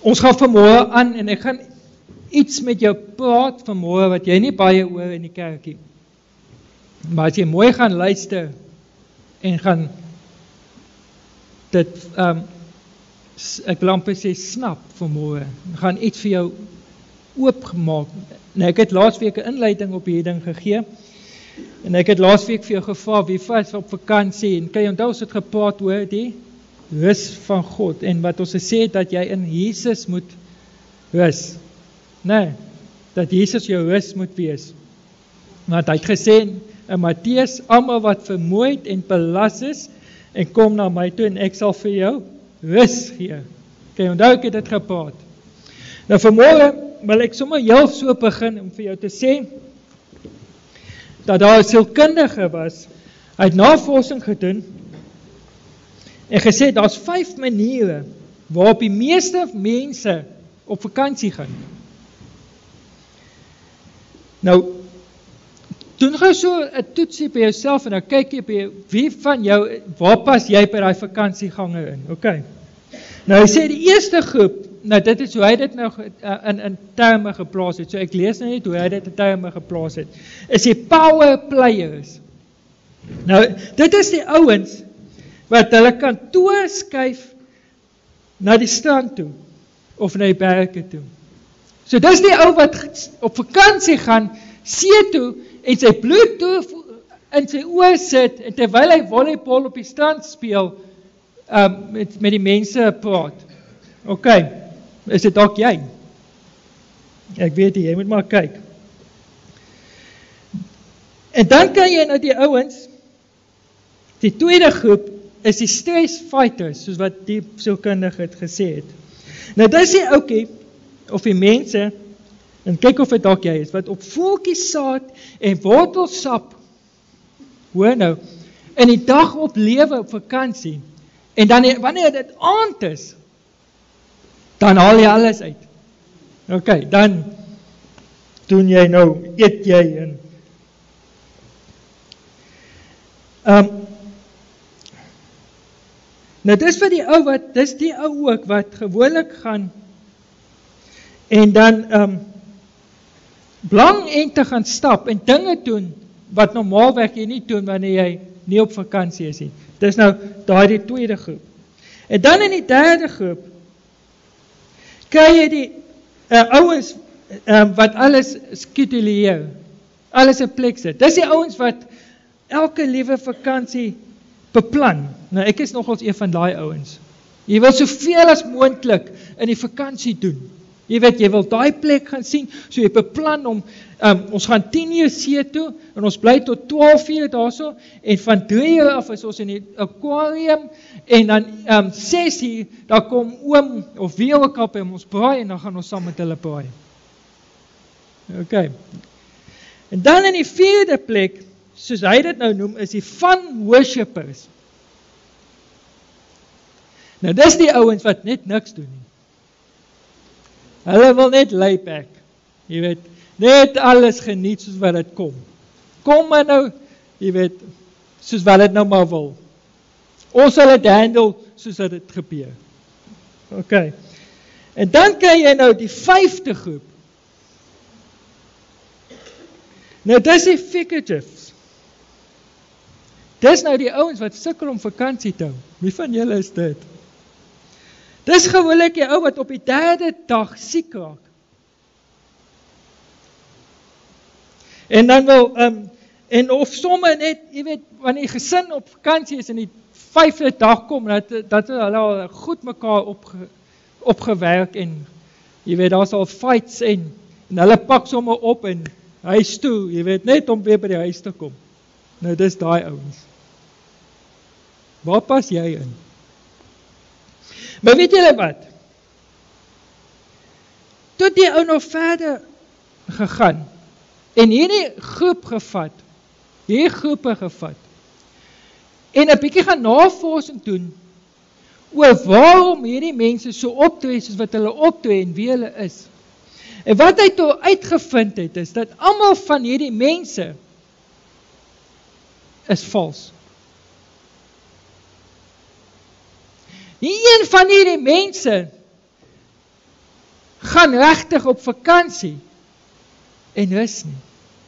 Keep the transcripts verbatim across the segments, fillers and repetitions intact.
Ons gaan vanmôre aan en ek gaan iets met jou praat vanmôre wat jy nie baie hoor in die kerkie. Maar as jy mooi gaan luister en gaan dit, um, ek wil amper sê snap vanmôre, gaan iets vir jou oopgemaak. Nou, ek het laas week 'n inleiding op hierdie ding gegee. En ek het laas week vir jou gevra wie was op vakansie en kan jy onthou ons het gepraat oor die rus van God en wat ons gesê het dat jy in Jesus moet rus. Nee, dat Jesus jou rus moet wees. Want hy het gesê in Matteus, almal wat vermoeid en belas is en kom na my toe en ek sal vir jou rus gee. Kan jy onthou ek het dit gepraat. Nou vanmôre wil ek sommer heel so begin om vir jou te sê dat daar 'n sielkundige was, hy het navorsing gedoen en gesê daar's vyf maniere waarop die meeste mense op vakansie gaan. Nou, doen gou so 'n toetsie by jouself en dan kyk jy by wie van jou, waar pas jy by daai vakansieganger in? Okay. Nou hy sê die eerste groep, nou dit is hoe hy dit nou in, in terme geplaas het, so ek lees nou net hoe hy dit in terme geplaas het, is die power players. Nou, dit is die ouens, wat hulle kantoor skuif na die strand toe, of na die berge toe. So dis die ou wat op vakansie gaan, see toe, en sy Bluetooth in sy oor sit, en terwyl hy volleybal op die strand speel, um, met, met die mense praat. Ok, is dit dalk jy? Ek weet nie, jy moet maar kyk. En dan kan jy nou die ouens, die tweede groep, is die stress fighters, soos wat die sielkundige het gesê het. Nou dis die oukie, of die mense, en kyk of dit dalk jy is, wat op voeltjiesaad en wortelsap, hoor nou, in die dag op lewe op vakansie, en dan wanneer dit aand is, dan haal jy alles uit. Ok, dan doen jy nou, eet jy en um, nou dis vir die ou wat, dis die ou ook wat gewoonlik gaan en dan um, belang en te gaan stap en dinge doen wat normaalweg jy nie doen wanneer jy nie op vakansie is nie. Dis nou daai die tweede groep. En dan in die derde groep kry jy die uh, ouens uh, wat alles skeduleer, alles in plek sit. Dis die ouens wat elke liewe vakansie beplan. Nou ek is nogals een van daai ouens. Jy wil soveel as moontlik in die vakansie doen. Jy weet, jy wil daai plek gaan sien, so jy beplan om, um, ons gaan tien uur see toe, en ons bly tot twaalf uur daarso, en van drie uur af is ons in die aquarium, en dan um, ses uur, dan kom oom, of wie ook al by ons braai, en dan gaan ons saam met hulle braai. Ok. En dan in die vierde plek, soos hy dit nou noem, is die fun worshippers. Nou dis die ouens wat net niks doen nie. Hulle wil net lay back, jy weet, net alles geniet soos wat dit kom. Kom maar nou, jy weet, soos wat dit nou maar wil. Ons sal dit handle soos wat dit gebeur. Ok. En dan kry jy nou die vyfde groep. Nou dis die figuratives. Dis nou die ouens wat sukkel om vakansie te hou. Wie van julle is dit? Dis gewoonlik die ou wat op die derde dag siek raak. En dan wil, um, en of somme net, jy weet, wanneer die gesin op vakansie is en die vyfde dag kom, dat, dat hulle al goed mekaar opge, opgewerk en, jy weet, daar is al fights en, en hulle pak somme op en huis toe, jy weet, net om weer by die huis te kom. Nou, dis daai ouens. Waar pas jy in? Maar weet julle wat? Toe die ou nog verder gegaan, en hierdie groep gevat, hierdie groepe gevat, en 'n bietjie gaan navorsing doen, oor waarom hierdie mense so optree, soos wat hulle optree en wie hulle is. En wat hy toe uitgevind het, is dat almal van hierdie mense is vals. Nie een van hierdie mense gaan regtig op vakansie en rus nie.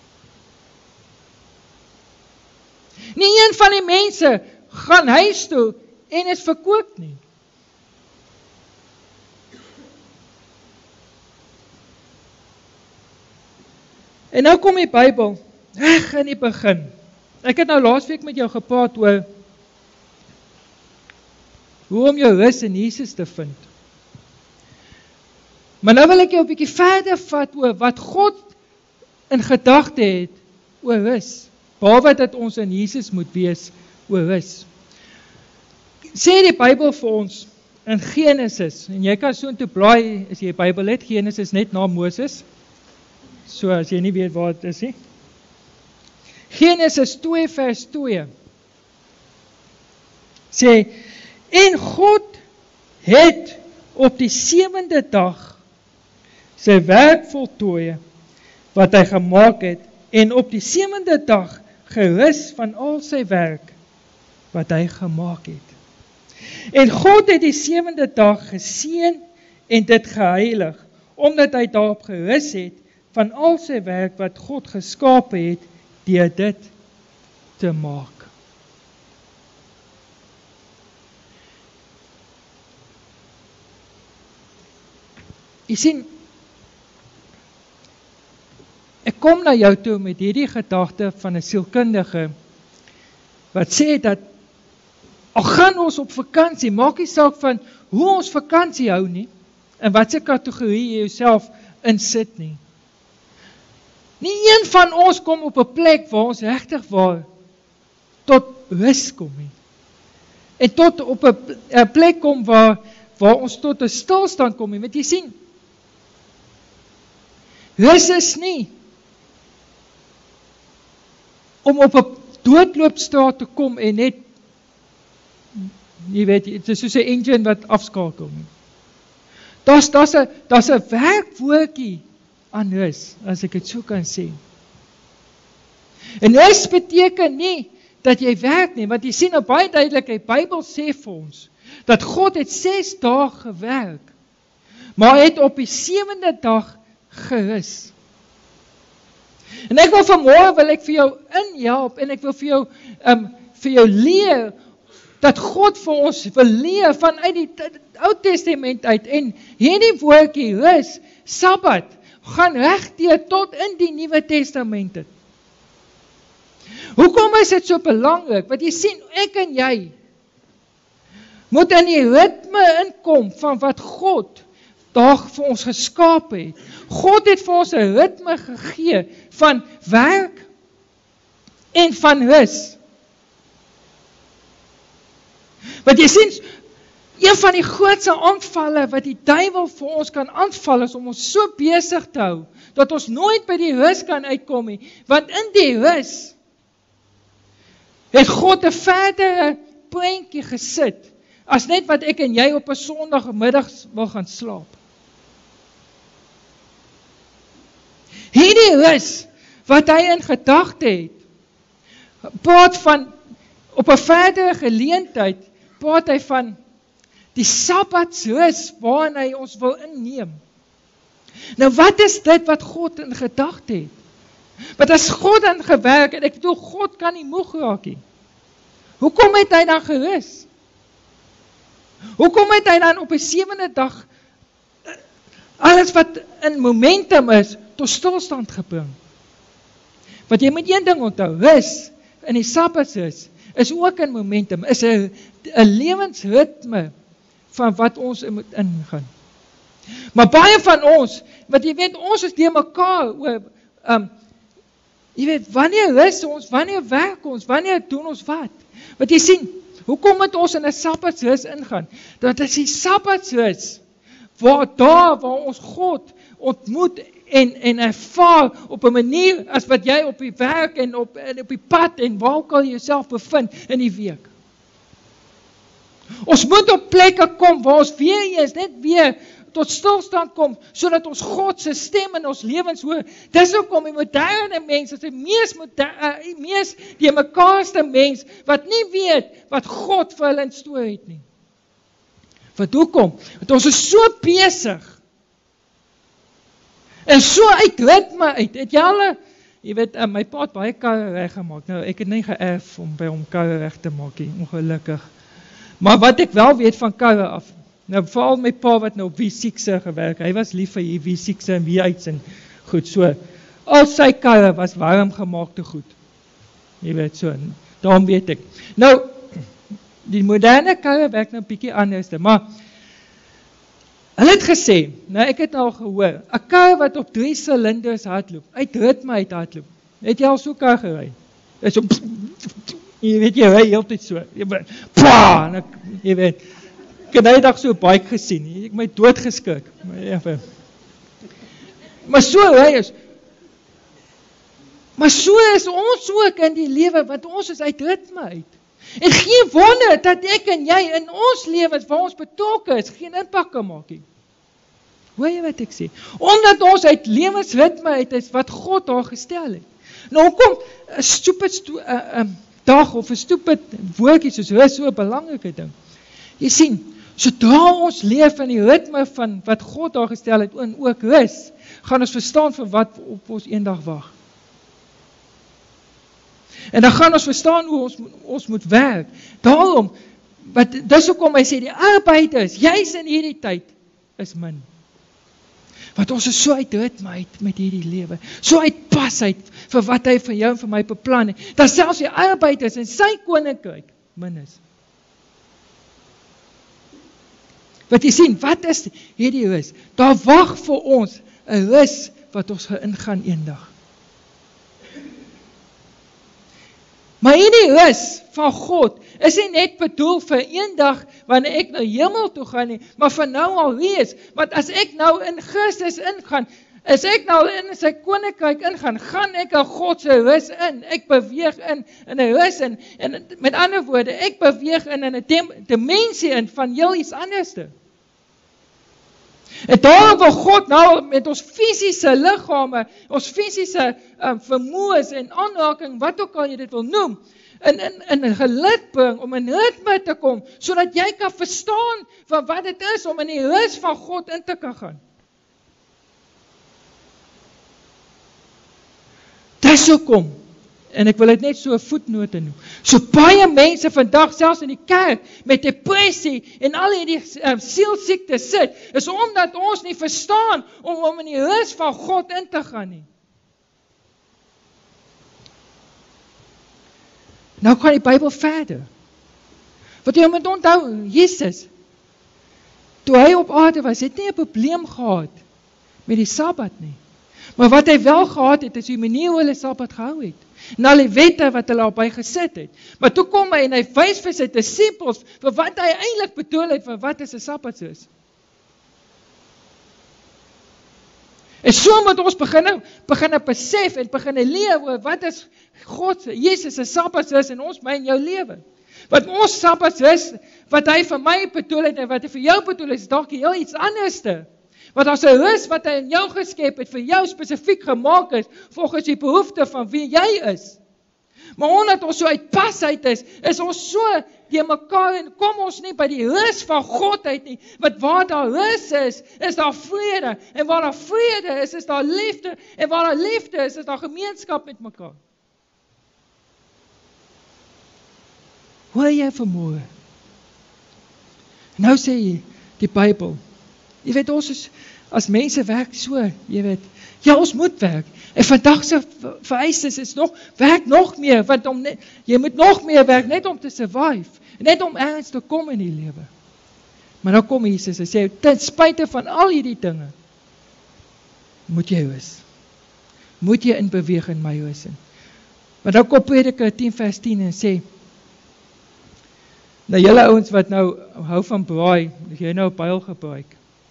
Nie een van die mense gaan huis toe en is verkoop nie. En nou kom die Bybel, reg in die begin. Ek het nou laasweek met jou gepraat oor hoe om jou rus in Jesus te vind. Maar nou wil ek jou 'n bietjie verder vat oor wat God in gedagte het oor rus. Behalwe dat ons in Jesus moet wees oor rus. Sê die Bybel vir ons in Genesis, en jy kan so intoe blaai as jy die Bybel het, Genesis net na Moses. So as jy nie weet waar dit is nie. Genesis twee vers twee. Sê, en God het op die sewende dag sy werk voltooi wat hy gemaak het, en op die sewende dag gerus van al sy werk wat hy gemaak het. En God het die sewende dag geseën en dit geheilig, omdat hy daarop gerus het van al sy werk wat God geskape het, deur dit te maak. Jy sien, ek kom na jou toe met hierdie gedagte van 'n sielkundige, wat sê dat, al gaan ons op vakansie, maak nie saak van hoe ons vakansie hou nie, en wat se kategorie jy jouself insit nie. Nie een van ons kom op 'n plek waar ons regtig waar tot rus kom nie. En tot op 'n plek kom waar, waar ons tot 'n stilstand kom nie. Want jy sien, rus is nie om op 'n doodloopstraat te kom en net, jy weet, dit is soos 'n engine wat afskakel nie. Daar's daar's 'n daar's 'n werkwoordjie aan rus, as ek dit so kan sê. En rus beteken nie dat jy werk nie, want jy sien nou baie duidelik, die Bybel sê vir ons, dat God het ses dae gewerk, maar het op die sewende dag gerus. En ek wil vanmôre wil ek vir jou inhelp, en ek wil vir jou, um, vir jou leer, dat God vir ons wil leer vanuit die Ou Testament uit, en hierdie woordjie rus, Sabbat, gaan regdeur tot in die Nuwe Testament. Hoekom is dit so belangrik? Want jy sien, ek en jy moet in die ritme inkom van wat God daar vir ons geskaap het. God het vir ons 'n ritme gegee van werk en van rus. Want jy sien, een van die grootste aanvalle wat die duiwel vir ons kan aanval is om ons so besig te hou, dat ons nooit by die rus kan uitkom nie, want in die rus het God 'n verdere prentjie gesit, as net wat ek en jy op 'n Sondagmiddag wil gaan slaap. Hierdie rus, wat hy in gedagte het, praat van, op 'n verdere geleentheid, praat hy van die Sabbatsrus waarin hy ons wil inneem. Nou wat is dit wat God in gedagte het? Want as God aan gewerk het, ek bedoel, God kan nie moeg raak nie. Hoekom het hy dan gerus? Hoekom het hy dan op die sewende dag alles wat in momentum is, tot stilstand gebring? Want jy moet een ding onthou, rus in die Sabbatsrus is ook in momentum, is 'n 'n lewensritme van wat ons moet ingaan. Maar baie van ons, want jy weet, ons is deur mekaar oor, um, jy weet, wanneer rus ons, wanneer werk ons, wanneer doen ons wat? Want jy sien, hoekom moet ons in 'n Sabbatsrus ingaan? Dat is die Sabbatsrus, waar daar, waar ons God ontmoet en, en ervaar op 'n manier as wat jy op die werk en op, en op die pad en waar ook al jy jouself bevind in die week. Ons moet op plekke kom waar ons weer eens net weer tot stilstand kom, sodat ons God se stem in ons lewens hoor. Dis hoekom die moderne mens is die mees moderne, die mees die mekaarste mens wat nie weet wat God vir hulle in store het nie. Wat hoekom? Want ons is so besig En so uit ritme uit, het jy al, jy weet, uh, my pa het baie karre reggemaak, nou ek het nie geërf om by hom karre reg te maak nie, ongelukkig. Maar wat ek wel weet van karre af, nou veral my pa wat nou op V six gewerk, hy was lief vir V six en V eight en goed, so, al sy karre was warm gemaakte goed, jy weet so, daarom weet ek. Nou, die moderne karre werk nou 'n bietjie anders, maar hulle het gesê, nou ek het al gehoor, 'n kar wat op drie silinders hardloop, uit ritme uit hardloop. Het jy al so kar gery? Dit is so, jy weet jy ry heeltyd so, jy weet, pwa, en ek, jy weet, ek het die dag so 'n bike gesien, ek my dood geskrik. Maar, even. maar so ry is, maar so is ons ook in die lewe, want ons is uit ritme uit. En geen wonder dat ek en jy in ons lewens waar ons betrokke is, geen impak kan maak nie. Hoor jy wat ek sê? Omdat ons uit lewensritme uit is wat God daar gestel het. Nou kom 'n stupid sto uh, um, dag of 'n stupid woordjie soos rus so 'n belangrike ding. Jy sien, sodra ons leef in die ritme van wat God daar gestel het en ook rus, gaan ons verstaan vir wat op ons eendag wag. En dan gaan ons verstaan hoe ons, ons moet werk. Daarom, wat, dis hoekom hy sê, die arbeiders, juis in hierdie tyd, is min. Want ons is so uit ritme uit met hierdie lewe, so uit pas uit vir wat hy vir jou en vir my beplan het, dat selfs die arbeiders in sy koninkryk min is. Wat jy sien, wat is hierdie rus? Daar wag vir ons 'n rus wat ons ingaan eendag. Maar hierdie rus van God is nie net bedoel vir eendag wanneer ek na hemel toe gaan nie, maar vir nou al reeds. Want as ek nou in Christus ingaan, as ek nou in sy koninkryk ingaan, gaan ek in God se rus in. Ek beweeg in in 'n rus in. En met ander woorde, ek beweeg in 'n dimensie in van heel iets anderste. En daarom wil God nou met ons fisiese liggame, ons fisiese um, vermoëns en aanraking, wat ook al jy dit wil noem, in, in, in 'n gelid bring, om in ritme te kom, sodat jy kan verstaan van wat dit is, om in die rus van God in te kan gaan. Dis hoekom, en ek wil dit net so 'n voetnote noem, so baie mense vandag, selfs in die kerk, met depressie en al hierdie uh, sielsiektes sit, is omdat ons nie verstaan om, om in die rus van God in te gaan nie. Nou gaan die Bybel verder. Want jy moet onthou, Jesus, toe hy op aarde was, het nie 'n probleem gehad met die Sabbat nie. Maar wat hy wel gehad het, is die manier hoe hulle Sabbat gehou het. En al die wette wat hulle daarby gesit het. Maar toe kom hy en hy wys vir sy disippels vir wat hy eintlik bedoel het vir wat is 'n Sabbat is. En so moet ons begin begin besef en begin leef oor wat is God, Jesus se Sabbat is in ons my en jou lewe. Wat ons Sabbat is, wat hy vir my bedoel het en wat hy vir jou bedoel het, is dalk heel iets anderste. Want as 'n rus wat hy in jou geskep het, vir jou spesifiek gemaak is, volgens die behoefte van wie jy is. Maar omdat ons so uit pas uit is, is ons so die mekaar en kom ons nie by die rus van God uit nie. Want waar daar rus is, is daar vrede. En waar daar vrede is, is daar liefde. En waar daar liefde is, is daar gemeenskap met mekaar. Hoor jy vanmôre? Nou sê jy, die Bybel, jy weet ons is, as mense werk so, jy weet, ja ons moet werk, en vandag se vereistes is nog, werk nog meer, want om net, jy moet nog meer werk, net om te survive, net om ergens te kom in die lewe. Maar nou kom Jesus en sê, ten spyte van al hierdie dinge, moet jy rus, moet jy in beweeg in my rus in. Maar nou kom Prediker tien vers tien en sê, nou julle ouens wat nou hou van braai, as jy nou 'n pyl gebruik,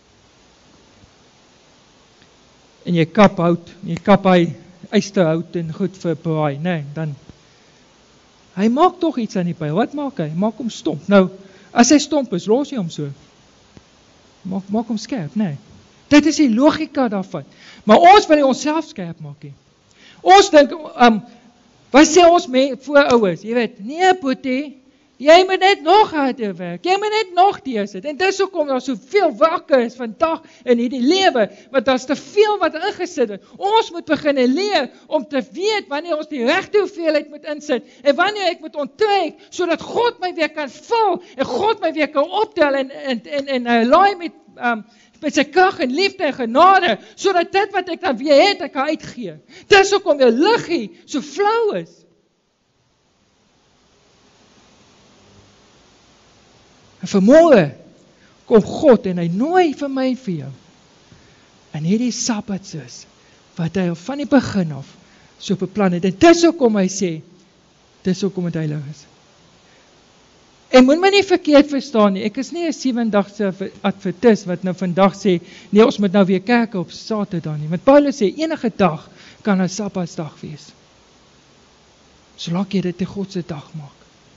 en jy kap hout, jy kap hy ysterhout en goed vir braai, nee, dan, hy maak toch iets aan die pyl, wat maak hy? Maak hom stomp, nou, as hy stomp is, los jy hom so, maak, maak hom skerp, nee, dit is die logika daarvan, maar ons wil nie ons self skerp maak nie, ons dink, um, wat sê ons mee, voorouers, jy weet, nee boetie, Jy moet net nog harder werk, jy moet net nog deursit, en dis hoekom daar soveel wakker is vandag in hierdie lewe, want daar's te veel wat ingesit het. Ons moet begin leer om te weet wanneer ons die regte hoeveelheid moet insit, en wanneer ek moet onttrek, sodat God my weer kan vul, en God my weer kan optel, en, en, en, en hy laai met, um, met sy krag en liefde en genade, sodat dit wat ek dan weer het, ek kan uitgee. Dis hoekom jou liggie so flou is. En vanmôre kom God en hy nooi vir my en vir jou in hierdie Sabbatsus wat hy al van die begin af so beplan het. En dis hoekom hy sê, dis hoekom het heilig is. En moet my nie verkeerd verstaan nie, ek is nie 'n sewendagse adventis wat nou vandag sê, nee, ons moet nou weer kerk op Saterdag nie. Want Paulus sê, enige dag kan 'n Sabbatsdag wees. Solank jy dit 'n God se dag maak.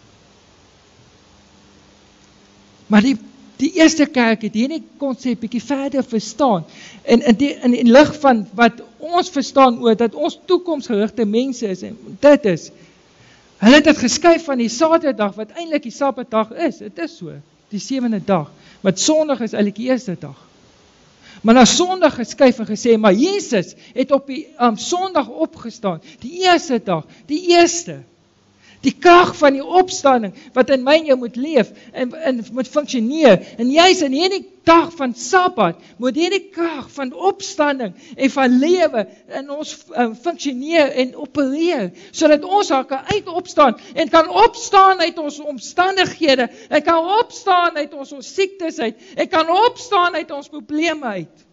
Maar die, die eerste kerk het hierdie konsep bietjie verder verstaan, en in die, in die lig van wat ons verstaan oor, dat ons toekomsgerigte mense is, en dit is, hulle het dit geskuif van die Saterdag, wat eintlik die Sabbatdag is, dit is so, die sewende dag, want Sondag is eintlik die eerste dag. Maar na Sondag geskuif en gesê, maar Jesus het op die um, Sondag opgestaan, die eerste dag, die eerste, die krag van die opstanding, wat in my en jou moet leef, en, en moet functioneer, en juist in hierdie dag van Sabbat, moet hierdie krag van opstanding, en van lewe, in ons um, functioneer en opereer, sodat ons daar kan uitopstaan, en kan opstaan uit ons omstandighede, en kan opstaan uit ons, ons siektes uit, en kan opstaan uit ons probleme uit.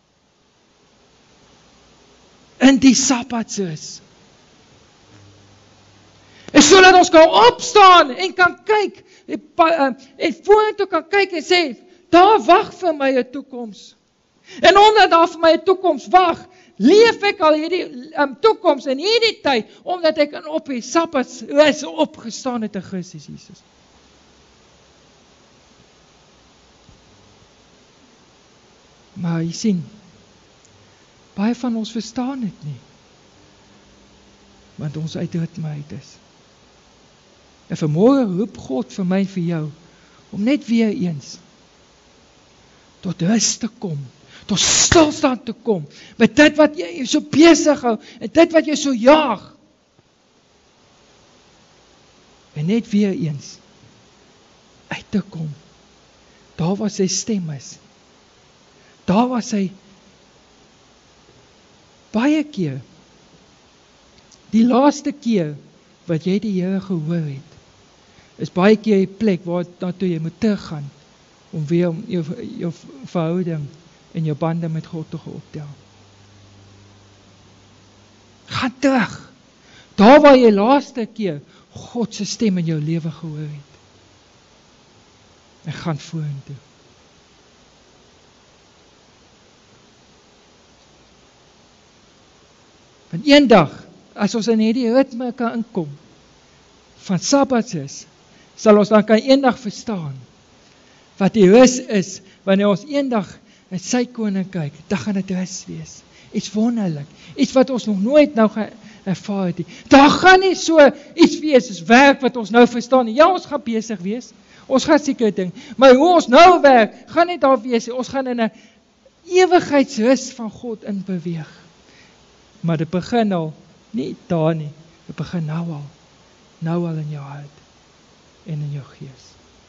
In die Sabbatsus. En sodat ons kan opstaan en kan kyk, en, en vorentoe kan kyk en sê, daar wag vir my 'n toekoms. En omdat daar vir my 'n toekoms wag, leef ek al hierdie um, toekoms in hierdie tyd, omdat ek op die Sabbat is opgestaan het in Christus Jesus. Maar jy sien, baie van ons verstaan dit nie, want ons uit ritme uit is. En vanmôre roep God vir my en vir jou, om net weer eens, tot rus te kom, tot stilstand te kom, met dit wat jy so besig hou, en dit wat jy so jaag, en net weer eens, uit te kom, daar waar sy stem is, daar waar sy, baie keer, die laaste keer, wat jy die Here gehoor het, is baie keer die plek waar naartoe jy moet teruggaan, om weer om jou, jou verhouding en jou bande met God te optel. Gaan terug, daar waar jy laaste keer God se stem in jou lewe gehoor het. En gaan vorentoe. Want eendag, as ons in hierdie ritme kan inkom, van Sabbatsus, sal ons dan kan eendag verstaan, wat die rus is, wanneer ons eendag in sy koninkryk, dan gaan dit rus wees. Iets wonderlik, iets wat ons nog nooit nou gaan ervaar het. Daar gaan nie so iets wees, as werk wat ons nou verstaan. Ja, ons gaan besig wees, ons gaan seker ding, maar hoe ons nou werk, gaan nie daar wees, ons gaan in 'n ewigheidsrus van God in beweeg. Maar dit begin al, nie daar nie, dit begin nou al, nou al in jou hart, en in jou gees.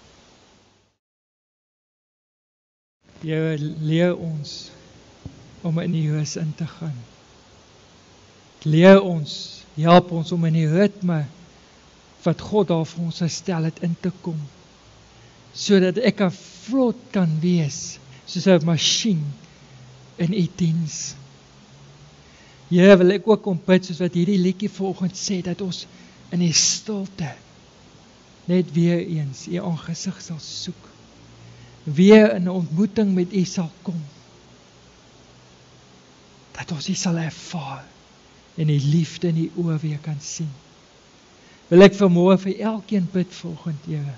Here, leer ons, om in die rus in te gaan. Leer ons, help ons om in die ritme, wat God daar vir ons gestel het, in te kom, sodat ek kan vlot kan wees, soos 'n masjien, in u diens. Here, wil ek ook kom bid, soos wat hierdie liedjie vanoggend sê, dat ons in die stilte, net weer eens, u aangesig sal soek, weer in 'n ontmoeting met u sal kom, dat ons u sal ervaar, en die liefde in die oë weer kan sien. Wil ek vanmôre vir elkeen bid vanoggend, Here,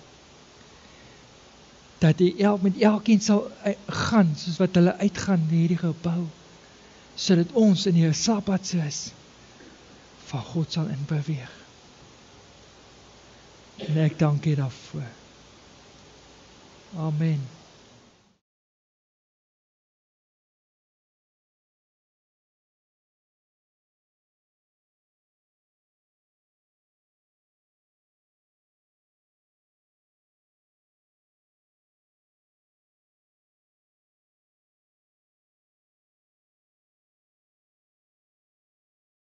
dat u el, met elkeen sal gaan, soos wat hulle uitgaan in hierdie gebou, sodat ons in die Sabbatsus van God sal inbeweeg. En ek dank U daarvoor. Amen.